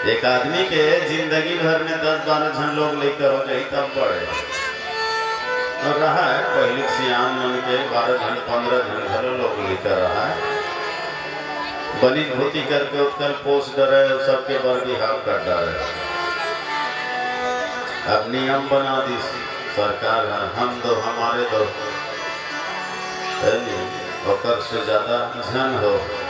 एक आदमी के जिंदगी भर में 10-12 जन लोग लेकर हो जाए तब पड़े और रहा है पहले सियान मन के 12 जन 15 जन घर लोग लेकर रहा है बनी धोती करके उत्कल पोस्ट डरे सबके बर बिहार कर डरे। अब नियम बना दी सरकार है हम दो हमारे दो होकर से ज्यादा जन हो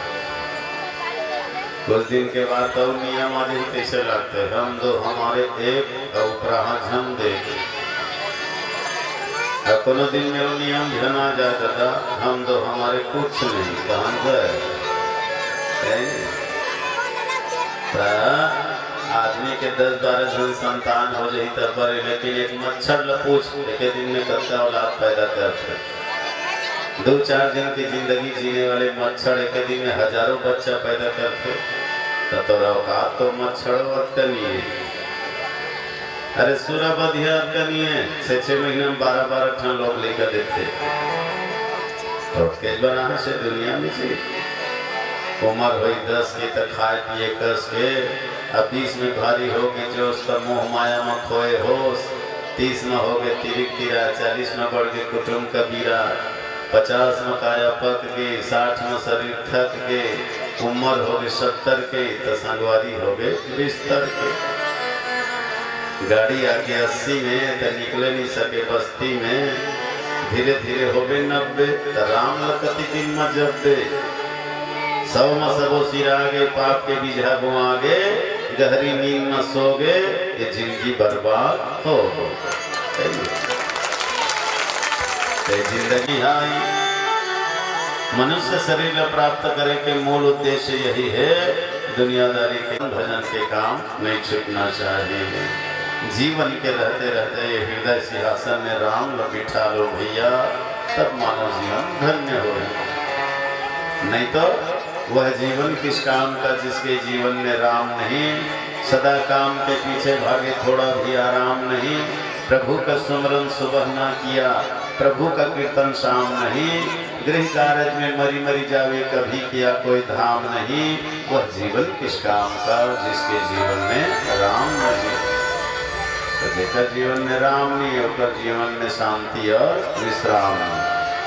कुछ दिन के बाद तो नियम आदि कैसे लगते हम दो हमारे एक और जन दे कोनो दिन में वो नियम झन आ जाए दादा हम दो हमारे कुछ नहीं कहां गए आदमी के 10-12 जन संतान हो जाए तब बड़े लेकिन एक मच्छर लपूछ एक दिन में कच्चा औलाद पैदा करते 2-4 दिन की जिंदगी जीने वाले मच्छर एक दिन में हजारों बच्चा पैदा करते तो औकात तो मच्छर नहीं है। अरे सूरा बधिया नहीं है 6-6 महीने में 12-12 टन लोग लेकर देते तो के बना से दुनिया में से उम्र हुई 10 की तो खाए पिए कस के अब 20 में भारी होगी जो उसका मोह माया में खोए होश 30 में हो गए तिरिक तिरा 40 में बढ़ गए कुटुम्ब कबीरा 50 में काया पक के 60 में शरीर थक के उम्र हो गए 70 के तो संगवारी हो गए बिस्तर के गाड़ी आके 80 में तो निकले नहीं सके बस्ती में धीरे धीरे हो गए 90 तो राम लकती दिन में जब दे 100 में सबो सिरा गए पाप के बीजा बुआ गए गहरी नींद में सो गए ये जिंदगी बर्बाद हो गई। जिंदगी आई मनुष्य शरीर प्राप्त करे के मूल उद्देश्य यही है दुनियादारी के भजन के काम नहीं छूटना चाहिए। जीवन के रहते रहते ये हृदय सिंहासन में राम बिठा लो भैया तब मानव जीवन धन्य हो नहीं तो वह जीवन किस काम का जिसके जीवन में राम नहीं सदा काम के पीछे भागे थोड़ा भी आराम नहीं प्रभु का सुमरन सुबह ना किया प्रभु का कीर्तन शाम नहीं गृह कार्य में मरी मरी जावे कभी किया कोई धाम नहीं वह जीवन किस काम का जिसके जीवन में राम नहीं तो देखा जीवन में राम नहीं होकर जीवन में शांति और विश्राम नहीं।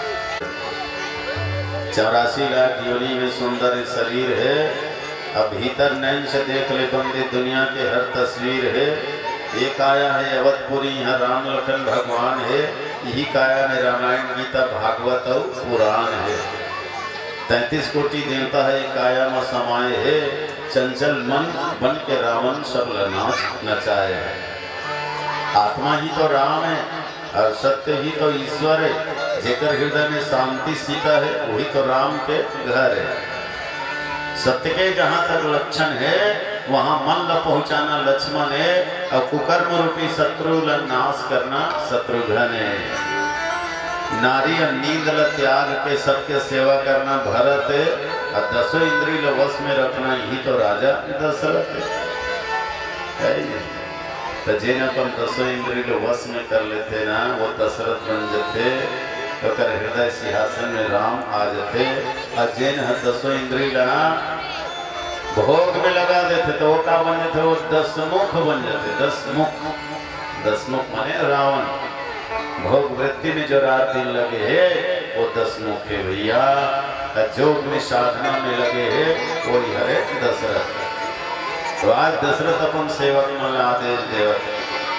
84 लाख योनि में सुंदर शरीर है अब भीतर नैन से देख ले बंदे दुनिया के हर तस्वीर है ये काया है अवधपुरी यहाँ राम लखन भगवान है यही काया में रामायण गीता भागवत और पुराण है 33 कोटि देवता है काया में समाये है चंचल मन बन के रावण सब नाच नचाए है। आत्मा ही तो राम है और सत्य ही तो ईश्वर है जेकर हृदय में शांति सीता है वही तो राम के घर है। सत्य के जहाँ तक लक्षण है वहाँ मन ल पहुँचाना लक्ष्मण है और कुकर्म रूपी शत्रु ल नाश करना शत्रुघ्न है। नारी और नींद ल त्याग के सबके सेवा करना भरत है और 10 इंद्रिय ल वश में रखना यही तो राजा दशरथ है। तो जिन अपन 10 इंद्रिय ल वश में कर लेते ना वो दशरथ बन जाते तो कर हृदय सिंहासन में राम आ जाते और जिन 10 इंद्रिय ला भोग में लगा देते तो वो क्या बन जाते वो 10 मुख बन जाते 10 मुख माने रावण भोग वृत्ति में जो रात दिन लगे है वो 10 मुख है भैया जोग में साधना में लगे है वही हरे दशरथ। तो आज दशरथ अपन सेवक मन आदेश देवत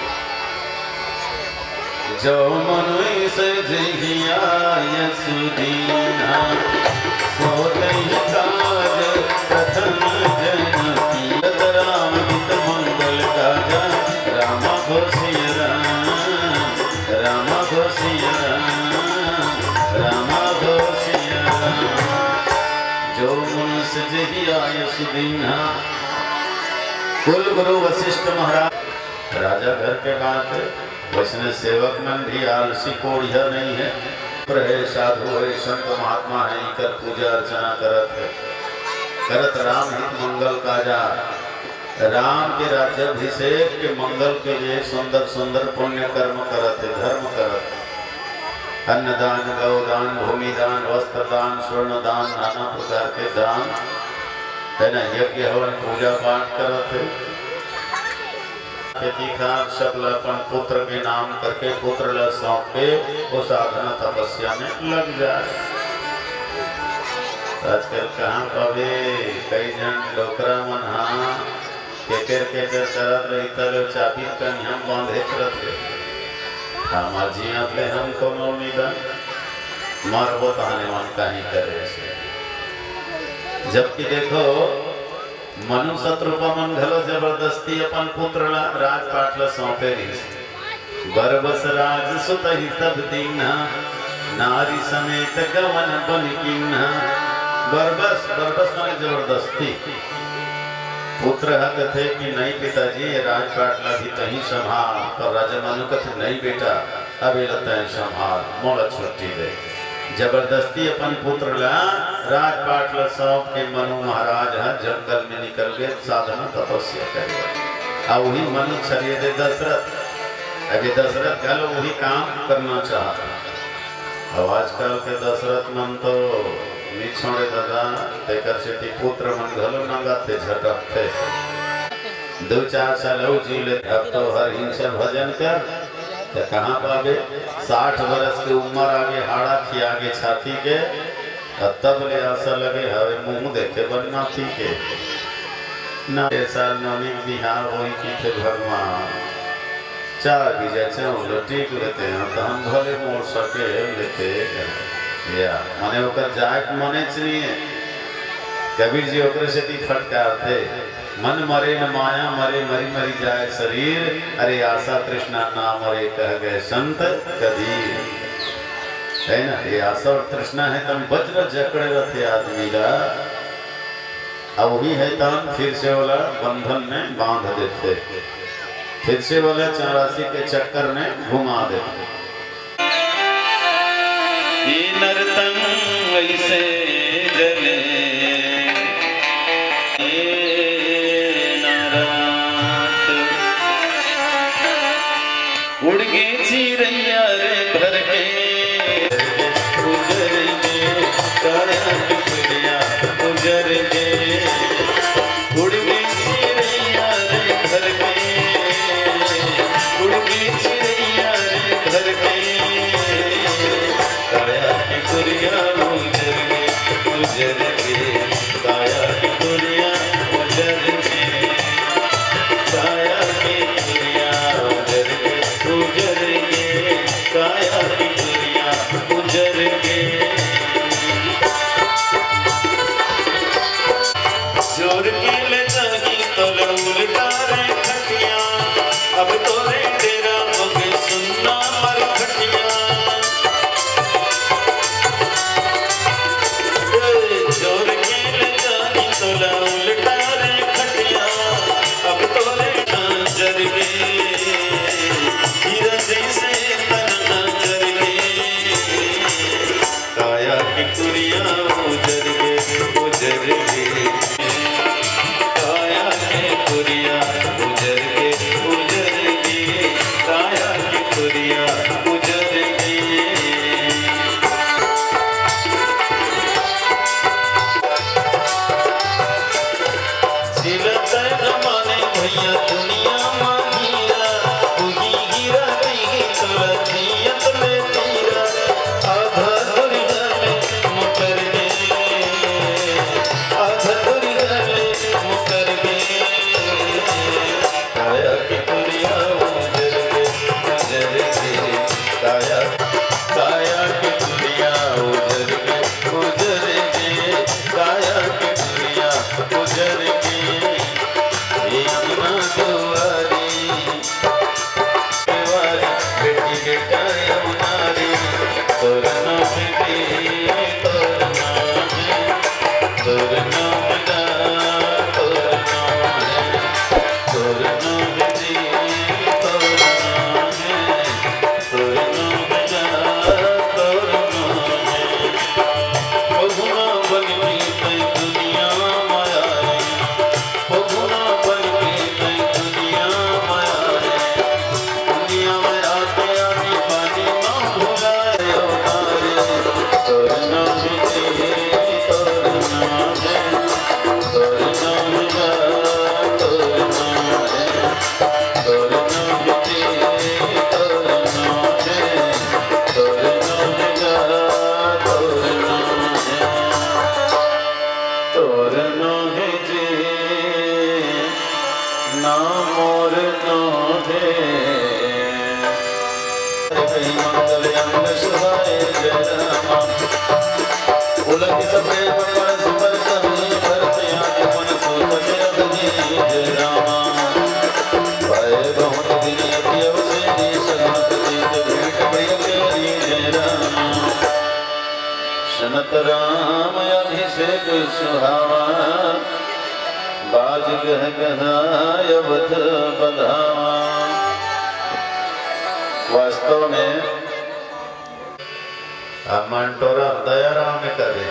जो मनुई से जिया यशुदीना सोते काज प्रथम जनकी राम गीत मंगल गाजा राम घोषिय राम घोषिय राम घोषिय जो मनुष्य जिया यशुदीना। कुल गुरु वशिष्ठ महाराज राजा घर के बात है वैष्णव सेवक मन भी आलसी कोढ़िया नहीं है रहे साधु है संत महात्मा है इकर पूजा अर्चना करत है करत राम हित मंगल काजा राम के राज्याभिषेक के मंगल के लिए सुंदर सुंदर पुण्य कर्म करत है धर्म करत अन्नदान गौदान भूमिदान वस्त्रदान स्वर्णदान नाना प्रकार के दान है ना यज्ञ हवन पूजा पाठ करत है खेती खार सब ला अपन पुत्र के नाम करके पुत्र ला सौंप के वो साधना तपस्या में लग जाए। आजकल कहाँ पावे कई जन डोकरा मन हाँ केकर करत रही तले चाबी कहीं हम बांधे करत रहे हमार जियात ले हम कोनो उम्मीदन मरबो तहाने मन कहीं करे से। जबकि देखो मनु शत्रुपमन घलो जबरदस्ती अपन पुत्र ला राजपाट ला सौंपे रही। बरबस राज सुत ही तब दीन्हा नारी समेत गवन बन किन्हा। बरबस बरबस माने जबरदस्ती पुत्र हक थे कि नहीं पिताजी राजपाट ला भी तही संभाल, पर राजा मनु कथे नहीं बेटा अभी लगता है संभाल मोला छुट्टी दे। जबरदस्ती अपन पुत्र ला राजपाट ला सौंप के मनु महाराज जंगल में निकल गए साधना तपस्या करे। अब वही मनु छरिए दे दशरथ। अभी दशरथ गल वही काम करना चाहता। अब आजकल के दशरथ मन तो नहीं छोड़े दादा तेकर से पुत्र मन घलो नंगाते झटकते। 2-4 साल जी ले अब तो हर हिंसा भजन कर तो कहाँ पावे 60 वर्ष की उम्र आगे हाड़ा की आगे छाती के तब ले आशा लगे हवे मुंह देखे बनना थी के ना साल नवी बिहार वही की थे भगवान 4 बीजा चावल टीक लेते हैं तो हम भले मोड़ सके लेते या माने ओकर जात मने नहीं है। कबीर जी ओकरे से ती फटकार थे मन मरे न माया मरे मरी मरी जाए शरीर अरे आशा तृष्णा ना मरे कह गए संत कबीर। है ना ये आशा और तृष्णा है तम वज्र जकड़े रथे आदमी ला अब वही है तम फिर से वाला बंधन में बांध देते फिर से वाला 84 के चक्कर में घुमा देते। नर्तन वैसे जले नारात उड़ गए चिड़ैया रे भर के उजर के काया टुकड़िया उजर के उड़ गए चिड़ैया रे भर के उड़ गए चिड़ैया रे भर के काया की कुरिया उजर के काया की कुरिया उजर के काया की कुरिया उजर के काया की कुरिया उजर के जोर के ले जागी तो उल्टा रे खटिया अब तो रे तेरा मगे सुनना मर खटिया जोर के ले जानी तोला उल्टा रे खटिया अब तोरे नजर के हीरा जैसे तन नजर के काया की कुरिया उजर के काया की कुरिया उजर के काया की कुरिया उजर के। भैया दुनिया माहीरा उही हीरा कहीं तोला जियत ले तीरा आधा दुनिया में मुकर गए आधा दुनिया में मुकर गए काया की कुरिया उजर के काया काया की कुरिया उजर के काया की कुरिया उजर के अपना दुआरे ना मोर नोहे कहीं मंगल अंग सुहाए जय रामा उलग सपे पर सुपर कहीं भरते आगे मन सोचते अग्नि जय रामा पाए बहुत दिन अतिव से दी सगुन प्रतीत भेंट प्रिय तेरी जय रामा शनत राम अभिषेक सुहावा बाज गह गहाय वध बधावा। वास्तव में मंटोरा दयाराम करे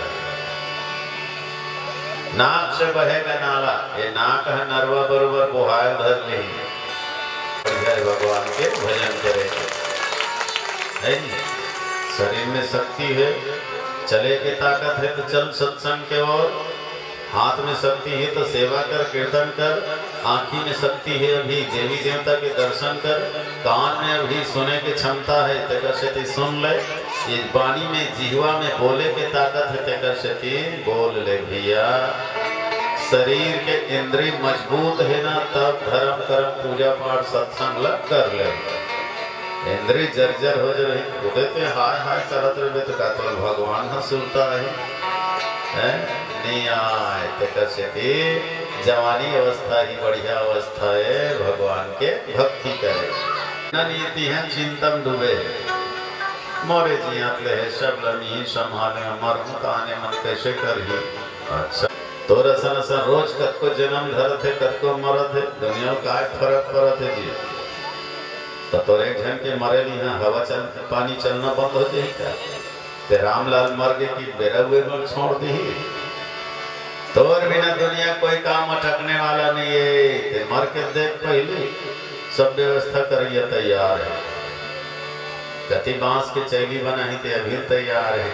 नाक से बहेगा नाला ये नाक है नरवा बरोबर बोहाय धर ले भगवान के भजन करे शरीर में शक्ति है चले की ताकत है तो चल सत्संग के ओर हाथ में शक्ति है तो सेवा कर कीर्तन कर आँखी में शक्ति है अभी देवी देवता के दर्शन कर कान में अभी सुने की क्षमता है तेकर से सुन ले ये वाणी में जिह्वा में बोले की ताकत है तेकर से बोल ले भैया शरीर के इंद्रिय मजबूत है ना तब धर्म कर्म पूजा पाठ सत्संग लग कर ले इंद्रिय जर्जर हो जाए उदय हाय हाय करत रहे तो का भगवान न सुनता है नहीं आए तेकर से जवानी अवस्था ही बढ़िया अवस्था है भगवान के भक्ति करे न नीति है चिंतन डूबे मोरे जियात ले सब लमी संभाले मर्म ताने मन कैसे कर ही अच्छा तो रसन सन रोज कत को जन्म धरत है कत को मरत है दुनिया का फर्क पड़त है जी तो एक जन के मरे ली हाँ हवा चल पानी चलना बंद हो जाए क्या ते रामलाल मर गए कि बेरा हुए लोग छोड़ दी तो और बिना दुनिया कोई काम अटकने वाला नहीं है ते मर के देख पहले सब व्यवस्था करिए तैयार है कति बांस के चैली बनाई थे अभी तैयार है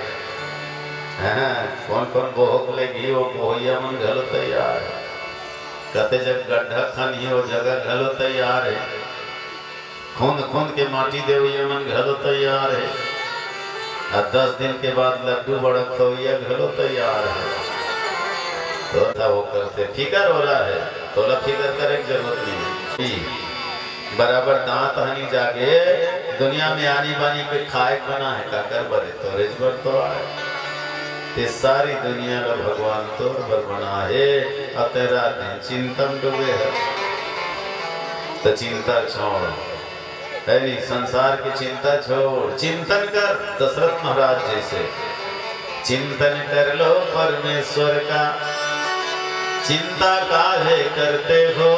कौन कौन बोहक लेगी वो बोहिया मन घलो तैयार है कते जब गड्ढा खनी वो जगह घलो तैयार है खून खून के माटी देव मन घलो तैयार है और 10 दिन के बाद लड्डू बड़ा खोइया घलो तैयार है तो था वो करते फिकर हो रहा है थोड़ा फिकर करे की जरूरत नहीं है बराबर दांत हनी जाके दुनिया में आनी बानी के खाए बना है काकर बरे तो रेजबर तो आए ये सारी दुनिया का भगवान तो बर बना है और तेरा दिन चिंतन डूबे है तो चिंता छोड़ है नहीं संसार की चिंता छोड़ चिंतन कर दशरथ महाराज जैसे चिंतन कर लो परमेश्वर का चिंता काहे करते हो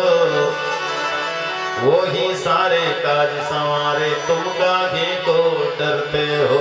वो ही सारे काज संवारे तुम काहे को डरते हो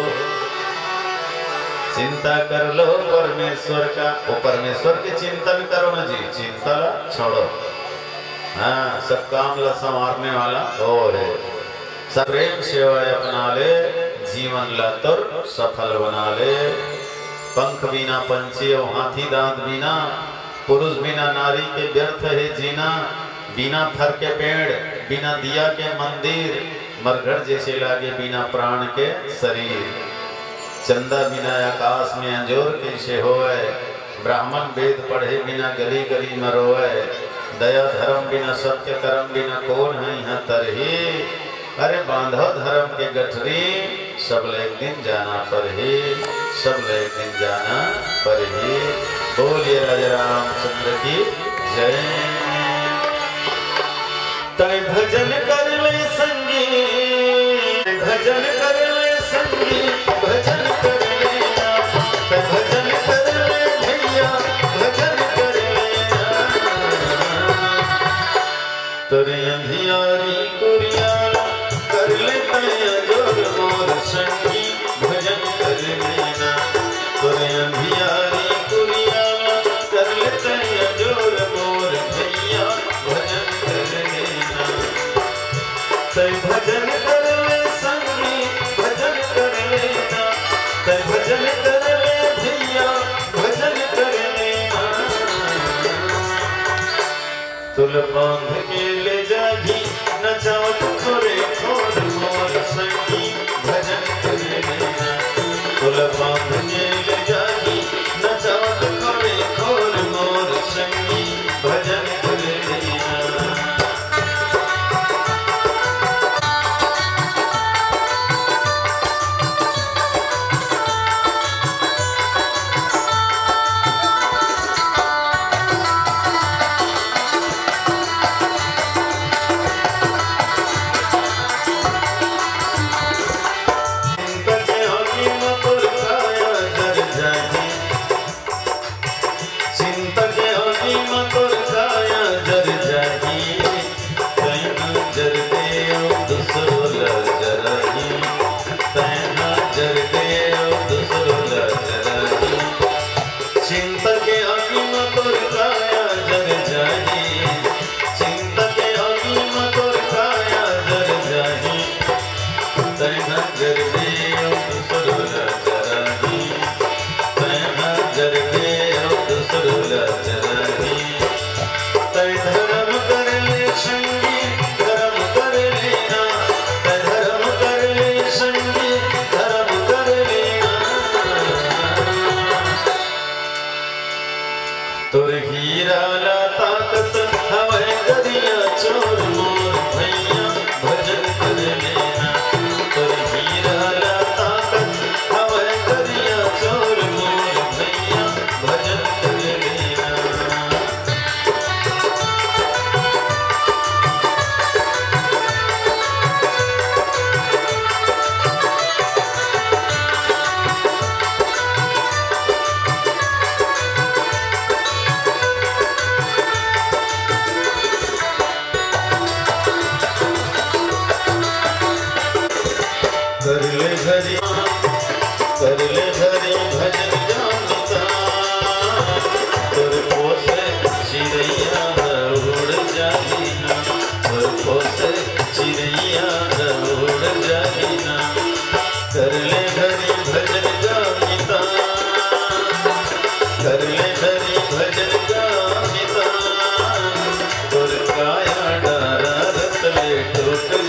चिंता कर लो परमेश्वर का वो परमेश्वर के चिंतन करो ना जी चिंता छोड़ो हाँ सब काम ला संवारने वाला और है सब प्रेम सेवा अपना ले जीवन ला तुर सफल बना ले पंख बिना पंछी और हाथी दांत बिना पुरुष बिना नारी के व्यर्थ है जीना बिना फर के पेड़ बिना दिया के मंदिर मरघट जैसे लागे बिना प्राण के शरीर चंदा बिना आकाश में अंजोर कैसे होए ब्राह्मण वेद पढ़े बिना गली गली में रोए दया धर्म बिना सत्य कर्म बिना कौन है यहाँ तरही अरे बांधो धर्म के गठरी सब एक दिन जाना पर ही सब एक दिन जाना पर ही बोलिए राजा रामचंद्र की जय तय भजन कर ले संगी भजन कर ले संगी भजन कर लेना तय भजन कर ले भैया भजन कर लेना तेरे अंधियारी कुरियाला कर ले तय जोर मोर संगी भजन कर लेना तेरे अंधियारी कुरियाला कर ले तय जोर मोर भैया भजन कर लेना तय भजन कर ले संगी भजन कर लेना तय भजन कर ले भैया भजन कर लेना तुल बांध के ले जागी नचाओ थोड़े छोड़ मोर संगी भजन कर लेना तुल बांध के ले जागी नचाओ थोड़े छोड़ मोर संगी भजन कर लेना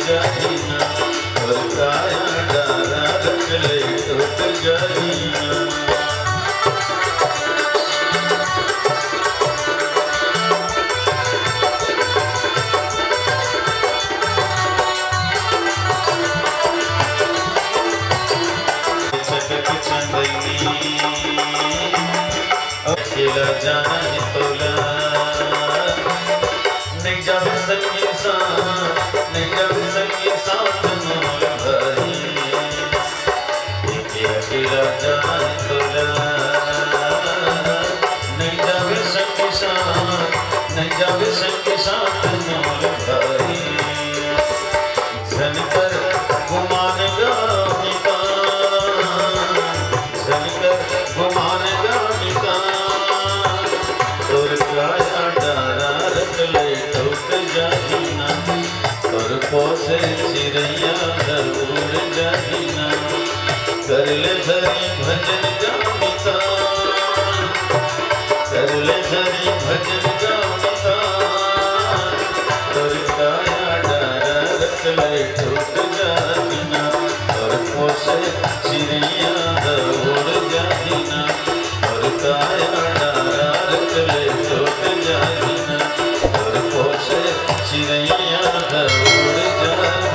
जाहिना और काया डारा रख ले टूट जाहिना। अकेला जाना ही तोला नहीं जावे संगी साथ, नहीं जावे संगी साथ मोर भाई। अकेला जाना ही तोला नहीं जावे संगी साथ, नहीं जावे संगी साथ मोर भाई। झनकर गुमान गामिका, झनकर गुमान गामिका तोर काया डारा रख ले टूट जाहिना तोर पोसे चिड़ैया उड़ जाहिना। कर ले धरी भजन गामिका, कर ले धरी भजन गामिका तोर काया डारा रख ले टूट जाहिना तोर पोसे चिड़ैया उड़ जाहिना तोर काया डारा रख ले टूट जाहिना और पोसे चिड़ैया उड़ जाहिना।